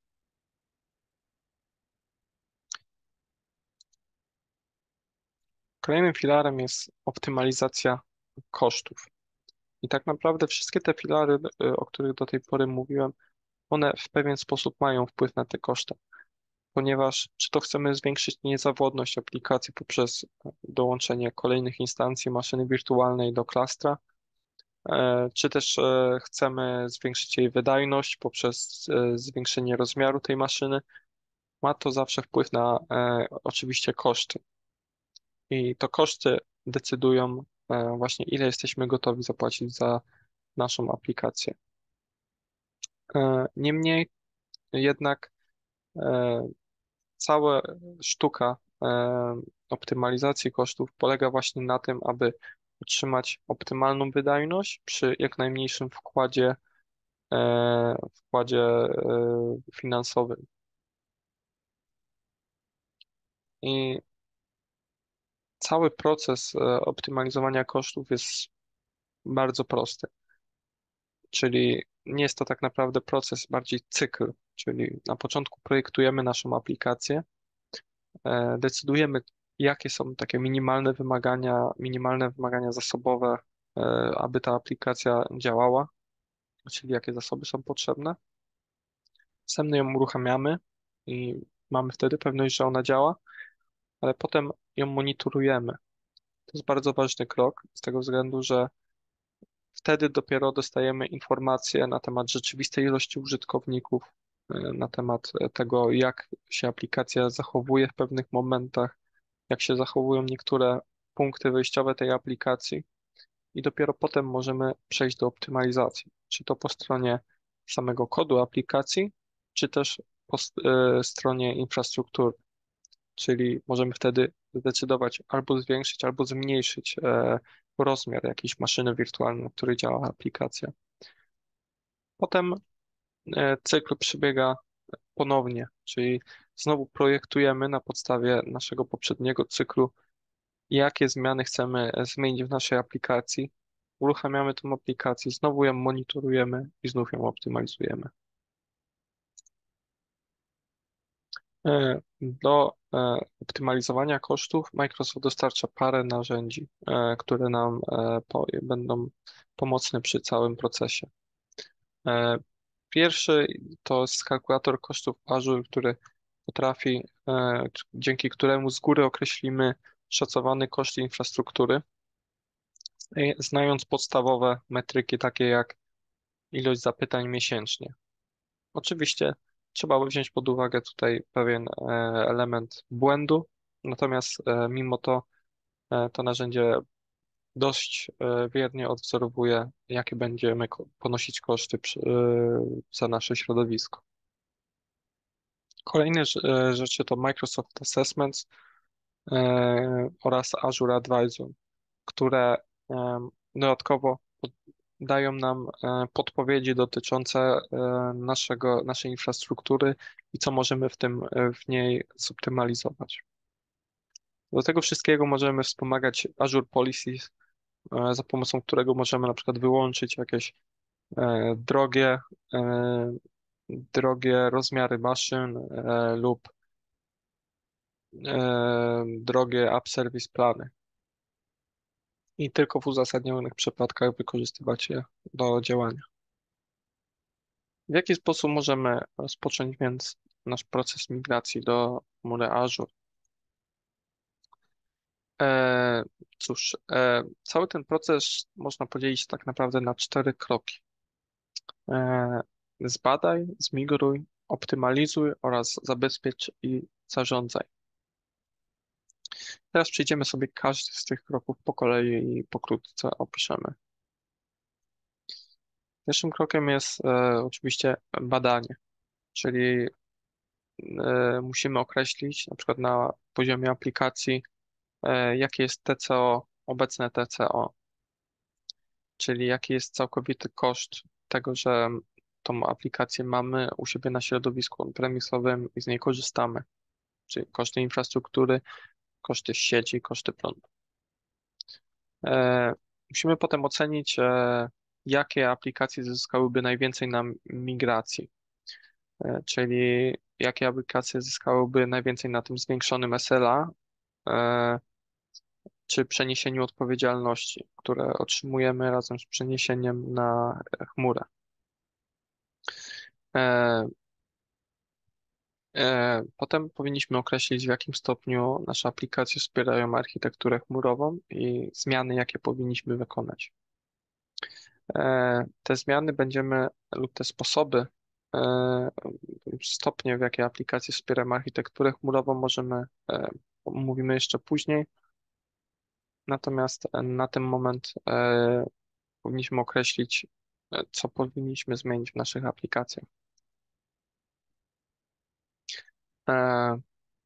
Kolejnym filarem jest optymalizacja kosztów. I tak naprawdę wszystkie te filary, e, o których do tej pory mówiłem, one w pewien sposób mają wpływ na te koszty, ponieważ czy to chcemy zwiększyć niezawodność aplikacji poprzez dołączenie kolejnych instancji maszyny wirtualnej do klastra, e, czy też e, chcemy zwiększyć jej wydajność poprzez e, zwiększenie rozmiaru tej maszyny, ma to zawsze wpływ na e, oczywiście koszty. I to koszty decydują e, właśnie, ile jesteśmy gotowi zapłacić za naszą aplikację. E, Niemniej jednak e, cała sztuka e, optymalizacji kosztów polega właśnie na tym, aby utrzymać optymalną wydajność przy jak najmniejszym wkładzie, e, wkładzie e, finansowym. I cały proces e, optymalizowania kosztów jest bardzo prosty, czyli nie jest to tak naprawdę proces, bardziej cykl, czyli na początku projektujemy naszą aplikację, e, decydujemy, jakie są takie minimalne wymagania, minimalne wymagania zasobowe, e, aby ta aplikacja działała, czyli jakie zasoby są potrzebne. Następnie ją uruchamiamy i mamy wtedy pewność, że ona działa, ale potem ją monitorujemy. To jest bardzo ważny krok z tego względu, że wtedy dopiero dostajemy informacje na temat rzeczywistej ilości użytkowników, e, na temat e, tego, jak się aplikacja zachowuje w pewnych momentach, jak się zachowują niektóre punkty wyjściowe tej aplikacji i dopiero potem możemy przejść do optymalizacji, czy to po stronie samego kodu aplikacji, czy też po s- e, stronie infrastruktury, czyli możemy wtedy zdecydować albo zwiększyć, albo zmniejszyć e, rozmiar jakiejś maszyny wirtualnej, na której działa aplikacja. Potem e, cykl przebiega ponownie, czyli znowu projektujemy na podstawie naszego poprzedniego cyklu, jakie zmiany chcemy e, zmienić w naszej aplikacji. Uruchamiamy tę aplikację, znowu ją monitorujemy i znów ją optymalizujemy. E, Do e, optymalizowania kosztów Microsoft dostarcza parę narzędzi, e, które nam e, po- będą pomocne przy całym procesie. E, Pierwszy to jest kalkulator kosztów Azure, który potrafi, e, dzięki któremu z góry określimy szacowany koszt infrastruktury, i znając podstawowe metryki takie jak ilość zapytań miesięcznie. Oczywiście trzeba wziąć pod uwagę tutaj pewien e, element błędu, natomiast e, mimo to e, to narzędzie dość e, wiernie odwzorowuje, jakie będziemy ko- ponosić koszty przy, e, za nasze środowisko. Kolejne rz- e, rzeczy to Microsoft Assessments e, oraz Azure Advisor, które e, dodatkowo pod- dają nam e, podpowiedzi dotyczące e, naszego, naszej infrastruktury i co możemy w tym, e, w niej zoptymalizować. Do tego wszystkiego możemy wspomagać Azure Policies, e, za pomocą którego możemy na przykład wyłączyć jakieś e, drogie, e, drogie rozmiary maszyn e, lub e, drogie app service plany i tylko w uzasadnionych przypadkach wykorzystywać je do działania. W jaki sposób możemy rozpocząć więc nasz proces migracji do chmury Azure? E, cóż, e, cały ten proces można podzielić tak naprawdę na cztery kroki. E, Zbadaj, zmigruj, optymalizuj oraz zabezpiecz i zarządzaj. Teraz przejdziemy sobie każdy z tych kroków po kolei i pokrótce opiszemy. Pierwszym krokiem jest e, oczywiście badanie, czyli e, musimy określić na przykład na poziomie aplikacji, e, jakie jest T C O, obecne T C O, czyli jaki jest całkowity koszt tego, że tą aplikację mamy u siebie na środowisku on-premisowym i z niej korzystamy, czyli koszty infrastruktury, koszty sieci, koszty prądu. E, Musimy potem ocenić, e, jakie aplikacje zyskałyby najwięcej na migracji, e, czyli jakie aplikacje zyskałyby najwięcej na tym zwiększonym S L A, e, czy przeniesieniu odpowiedzialności, które otrzymujemy razem z przeniesieniem na chmurę. E, e, Potem powinniśmy określić, w jakim stopniu nasze aplikacje wspierają architekturę chmurową i zmiany, jakie powinniśmy wykonać. E, Te zmiany będziemy, lub te sposoby, e, stopnie, w jakie aplikacje wspierają architekturę chmurową, możemy, e, omówimy jeszcze później. Natomiast e, na ten moment e, powinniśmy określić, e, co powinniśmy zmienić w naszych aplikacjach. E,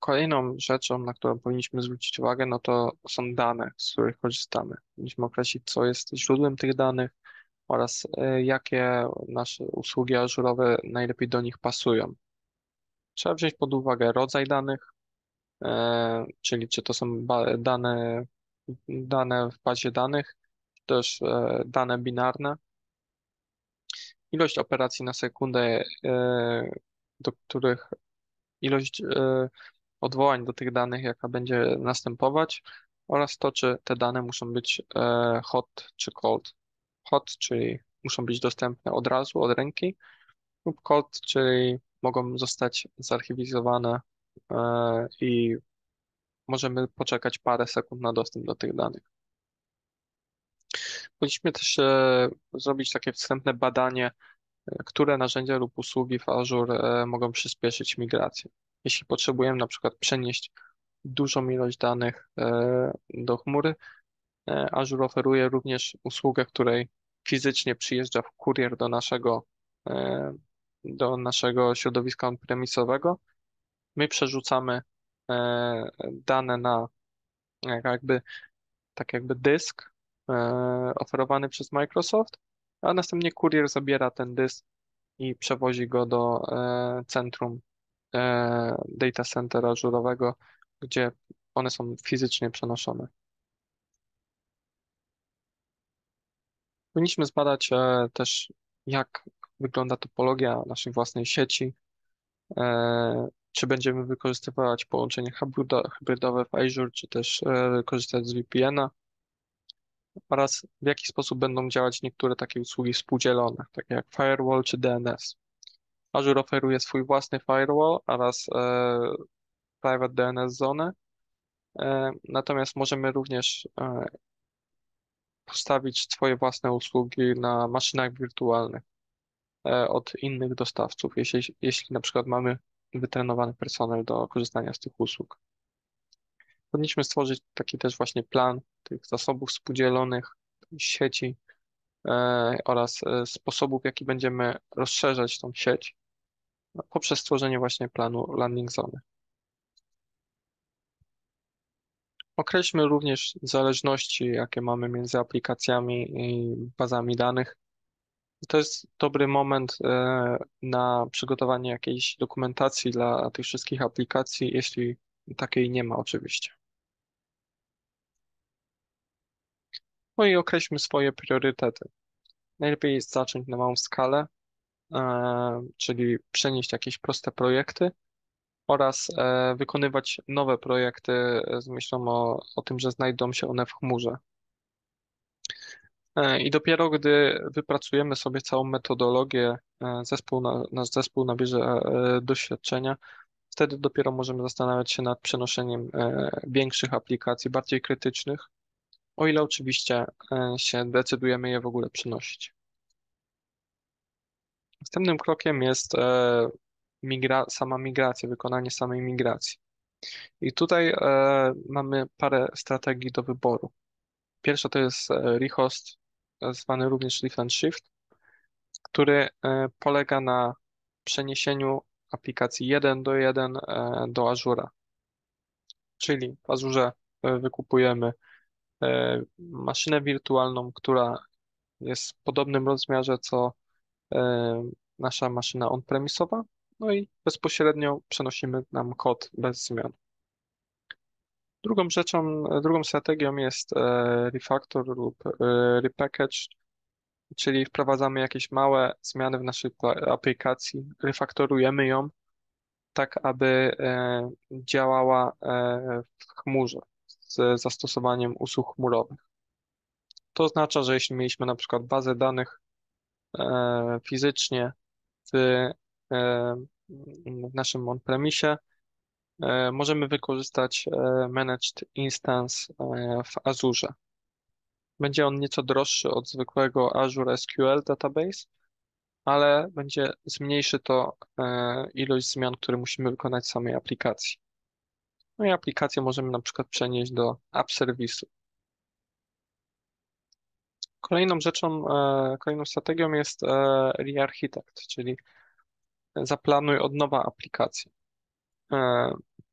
Kolejną rzeczą, na którą powinniśmy zwrócić uwagę, no to są dane, z których korzystamy. Powinniśmy określić, co jest źródłem tych danych oraz e, jakie nasze usługi ażurowe najlepiej do nich pasują. Trzeba wziąć pod uwagę rodzaj danych, e, czyli czy to są ba- dane, dane w bazie danych, czy też e, dane binarne, ilość operacji na sekundę, e, do których ilość e, odwołań do tych danych, jaka będzie następować, oraz to, czy te dane muszą być e, hot czy cold. Hot, czyli muszą być dostępne od razu, od ręki, lub cold, czyli mogą zostać zarchiwizowane e, i możemy poczekać parę sekund na dostęp do tych danych. Powinniśmy też e, zrobić takie wstępne badanie, e, które narzędzia lub usługi w Azure e, mogą przyspieszyć migrację. Jeśli potrzebujemy na przykład przenieść dużą ilość danych e, do chmury, e, Azure oferuje również usługę, w której fizycznie przyjeżdża kurier do naszego, e, do naszego środowiska on-premisowego. My przerzucamy e, dane na jak jakby, tak jakby dysk e, oferowany przez Microsoft, a następnie kurier zabiera ten dysk i przewozi go do e, centrum e, data center ażurowego, gdzie one są fizycznie przenoszone. Powinniśmy zbadać e, też, jak wygląda topologia naszej własnej sieci, e, czy będziemy wykorzystywać połączenie hybrydo- hybrydowe w Azure, czy też e, korzystać z V P N a, oraz w jaki sposób będą działać niektóre takie usługi współdzielone, takie jak firewall czy D N S. Azure oferuje swój własny firewall oraz e, private D N S zone, e, natomiast możemy również e, postawić swoje własne usługi na maszynach wirtualnych e, od innych dostawców, jeśli, jeśli na przykład mamy wytrenowany personel do korzystania z tych usług. Powinniśmy stworzyć taki też właśnie plan tych zasobów współdzielonych, sieci e, oraz e, sposobów, w jaki będziemy rozszerzać tą sieć poprzez stworzenie właśnie planu landing zone. Określmy również zależności, jakie mamy między aplikacjami i bazami danych. To jest dobry moment e, na przygotowanie jakiejś dokumentacji dla tych wszystkich aplikacji, jeśli takiej nie ma oczywiście. No i określmy swoje priorytety. Najlepiej jest zacząć na małą skalę, e, czyli przenieść jakieś proste projekty oraz e, wykonywać nowe projekty z myślą o, o tym, że znajdą się one w chmurze. E, I dopiero gdy wypracujemy sobie całą metodologię, e, zespół na, nasz zespół nabierze e, doświadczenia, wtedy dopiero możemy zastanawiać się nad przenoszeniem e, większych aplikacji, bardziej krytycznych, o ile oczywiście e, się decydujemy je w ogóle przenosić. Następnym krokiem jest e, migra sama migracja, wykonanie samej migracji. I tutaj e, mamy parę strategii do wyboru. Pierwsza to jest e, rehost, e, zwany również lift and shift, który e, polega na przeniesieniu aplikacji jeden do jeden e, do Azura. Czyli w Azurze e, wykupujemy e, maszynę wirtualną, która jest w podobnym rozmiarze co e, nasza maszyna on-premisowa, no i bezpośrednio przenosimy nam kod bez zmian. Drugą rzeczą, drugą strategią jest e, refactor lub e, repackage, czyli wprowadzamy jakieś małe zmiany w naszej pla- aplikacji, refaktorujemy ją tak, aby e, działała e, w chmurze z zastosowaniem usług chmurowych. To oznacza, że jeśli mieliśmy na przykład bazę danych e, fizycznie w, e, w naszym on-premisie, e, możemy wykorzystać e, Managed Instance e, w Azure. Będzie on nieco droższy od zwykłego Azure S Q L Database, ale będzie zmniejszy to e, ilość zmian, które musimy wykonać w samej aplikacji. No i aplikację możemy na przykład przenieść do app serwisu. Kolejną rzeczą, e, kolejną strategią jest e, re-architect, czyli zaplanuj od nowa aplikację. E,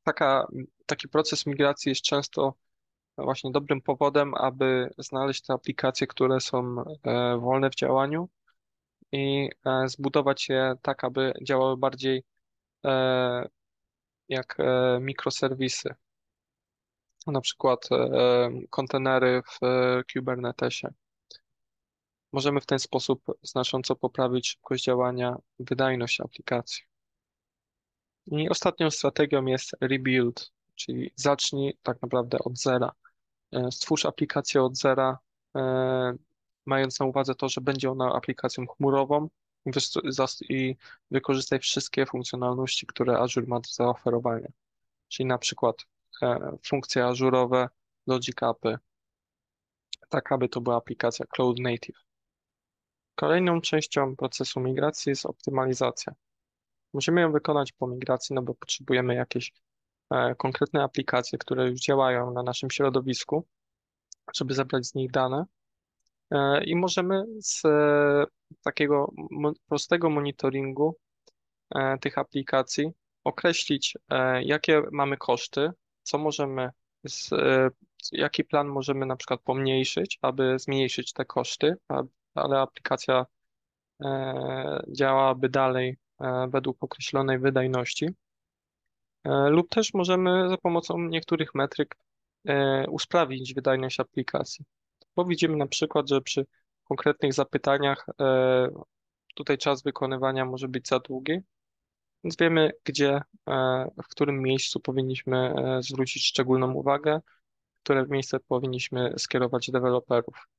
taka, taki proces migracji jest często właśnie dobrym powodem, aby znaleźć te aplikacje, które są e, wolne w działaniu i e, zbudować je tak, aby działały bardziej e, jak e, mikroserwisy, na przykład e, kontenery w e, Kubernetesie. Możemy w ten sposób znacząco poprawić szybkość działania, wydajność aplikacji. I ostatnią strategią jest rebuild, czyli zacznij tak naprawdę od zera. E, Stwórz aplikację od zera, e, mając na uwadze to, że będzie ona aplikacją chmurową i wys- zas- i wykorzystaj wszystkie funkcjonalności, które Azure ma do zaoferowania. Czyli na przykład e, funkcje ażurowe, Logic Apy, tak aby to była aplikacja Cloud Native. Kolejną częścią procesu migracji jest optymalizacja. Musimy ją wykonać po migracji, no bo potrzebujemy jakieś e, konkretne aplikacje, które już działają na naszym środowisku, żeby zebrać z nich dane. E, I możemy z e, takiego mo- prostego monitoringu e, tych aplikacji określić, e, jakie mamy koszty, co możemy, z, e, jaki plan możemy na przykład pomniejszyć, aby zmniejszyć te koszty, a- ale aplikacja e, działałaby dalej e, według określonej wydajności. E, Lub też możemy za pomocą niektórych metryk e, usprawnić wydajność aplikacji. Bo widzimy na przykład, że przy konkretnych zapytaniach e, tutaj czas wykonywania może być za długi, więc wiemy, gdzie, e, w którym miejscu powinniśmy e, zwrócić szczególną uwagę, które miejsce powinniśmy skierować deweloperów.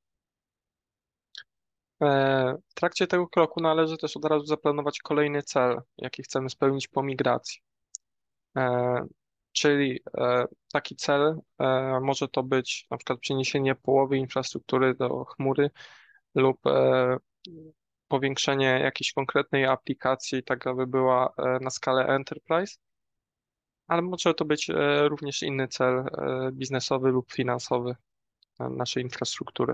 E, W trakcie tego kroku należy też od razu zaplanować kolejny cel, jaki chcemy spełnić po migracji. E, Czyli e, taki cel e, może to być na przykład przeniesienie połowy infrastruktury do chmury lub e, powiększenie jakiejś konkretnej aplikacji, tak aby była e, na skalę enterprise, ale może to być e, również inny cel e, biznesowy lub finansowy e, naszej infrastruktury.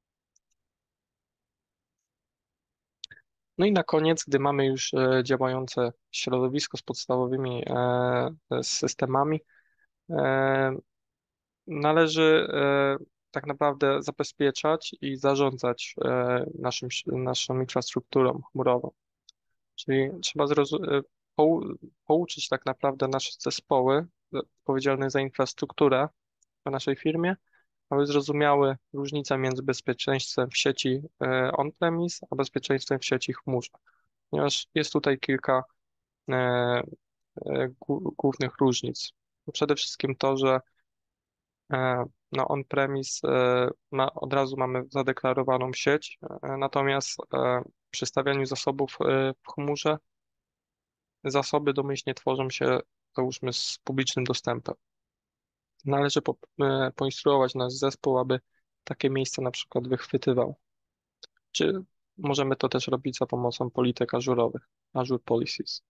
No i na koniec, gdy mamy już e, działające środowisko z podstawowymi e, systemami, e, należy e, tak naprawdę zabezpieczać i zarządzać e, naszym, naszą infrastrukturą chmurową. Czyli trzeba zrozu- e, pou- pouczyć tak naprawdę nasze zespoły e, odpowiedzialne za infrastrukturę w naszej firmie, aby zrozumiały różnicę między bezpieczeństwem w sieci e, on-premise, a bezpieczeństwem w sieci chmurze. Ponieważ jest tutaj kilka e, e, głó- głównych różnic. Przede wszystkim to, że E, No on-premise e, ma, od razu mamy zadeklarowaną sieć, e, natomiast e, przy stawianiu zasobów e, w chmurze zasoby domyślnie tworzą się, załóżmy, z publicznym dostępem. Należy po, e, poinstruować nasz zespół, aby takie miejsca na przykład wychwytywał. Czy możemy to też robić za pomocą polityk ażurowych, Azure Policies.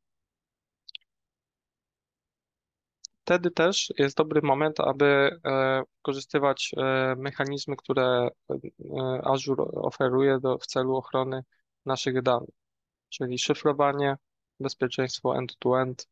Wtedy też jest dobry moment, aby e, wykorzystywać e, mechanizmy, które e, Azure oferuje do, w celu ochrony naszych danych, czyli szyfrowanie, bezpieczeństwo end-to-end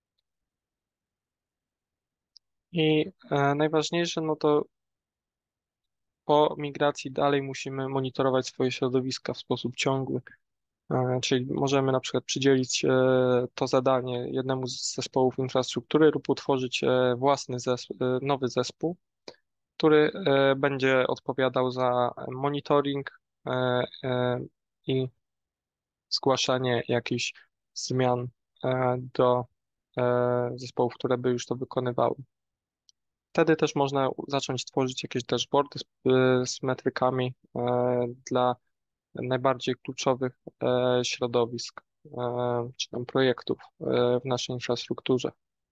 i e, najważniejsze, no to po migracji dalej musimy monitorować swoje środowiska w sposób ciągły, e, czyli możemy na przykład przydzielić e, to zadanie jednemu z zespołów infrastruktury lub utworzyć e, własny zes e, nowy zespół, który e, będzie odpowiadał za monitoring e, e, i zgłaszanie jakichś zmian e, do e, zespołów, które by już to wykonywały. Wtedy też można u- zacząć tworzyć jakieś dashboardy z, e, z metrykami e, dla najbardziej kluczowych e, środowisk e, czy tam projektów e, w naszej infrastrukturze.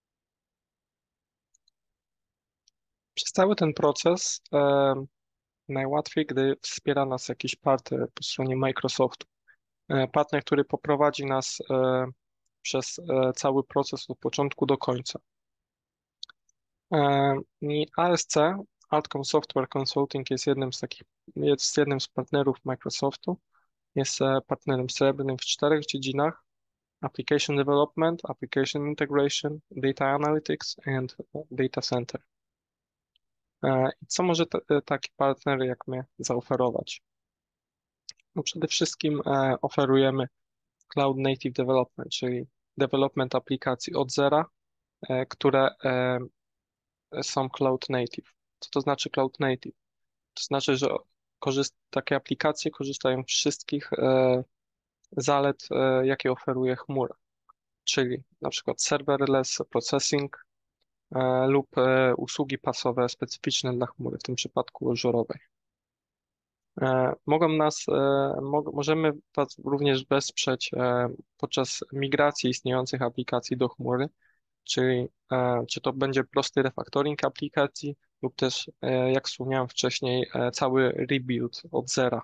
Przez cały ten proces e, najłatwiej, gdy wspiera nas jakiś partner po stronie Microsoftu. E, Partner, który poprowadzi nas e, przez e, cały proces od początku do końca. E, I A S C, Altcom Software Consulting, jest jednym z takich, jest jednym z partnerów Microsoftu. Jest e, partnerem srebrnym w czterech dziedzinach. application development, application integration, data analytics and data center. E, I co może t- taki partner jak my zaoferować? No przede wszystkim e, oferujemy Cloud Native Development, czyli development aplikacji od zera, e, które e, są Cloud Native. Co to znaczy Cloud Native? To znaczy, że korzyst takie aplikacje korzystają z wszystkich e, zalet, e, jakie oferuje chmura, czyli na przykład serverless processing e, lub e, usługi pasowe specyficzne dla chmury, w tym przypadku ażurowej. E, Mogą nas, e, mo możemy Was również wesprzeć e, podczas migracji istniejących aplikacji do chmury, czyli e, czy to będzie prosty refactoring aplikacji lub też, e, jak wspomniałem wcześniej, e, cały rebuild od zera.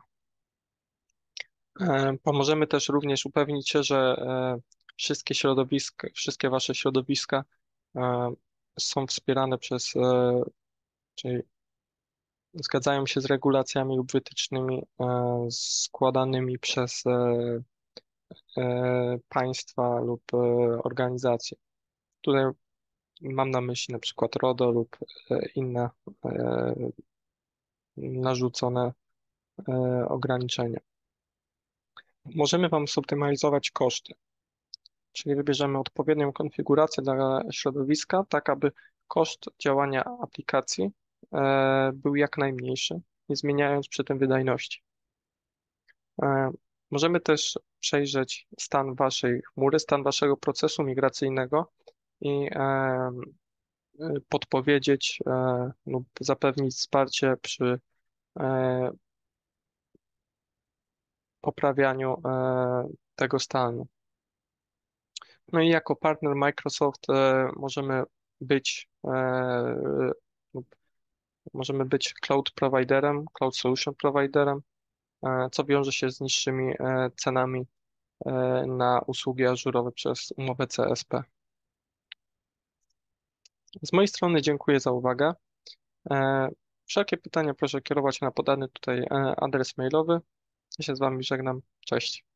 E, Pomożemy też również upewnić się, że e, wszystkie środowiska, wszystkie Wasze środowiska e, są wspierane przez, e, czyli zgadzają się z regulacjami lub wytycznymi e, składanymi przez e, e, państwa lub e, organizacje. Tutaj mam na myśli na przykład RODO lub e, inne e, narzucone e, ograniczenia. Możemy Wam zoptymalizować koszty, czyli wybierzemy odpowiednią konfigurację dla środowiska, tak aby koszt działania aplikacji e, był jak najmniejszy, nie zmieniając przy tym wydajności. E, Możemy też przejrzeć stan Waszej chmury, stan Waszego procesu migracyjnego i e, podpowiedzieć e, lub zapewnić wsparcie przy e, poprawianiu e, tego stanu. No i jako partner Microsoft e, możemy być e, lub możemy być cloud providerem, cloud solution providerem, e, co wiąże się z niższymi e, cenami e, na usługi ażurowe przez umowę C S P. Z mojej strony dziękuję za uwagę. E, Wszelkie pytania proszę kierować na podany tutaj e, adres mailowy. Ja się z Wami żegnam. Cześć.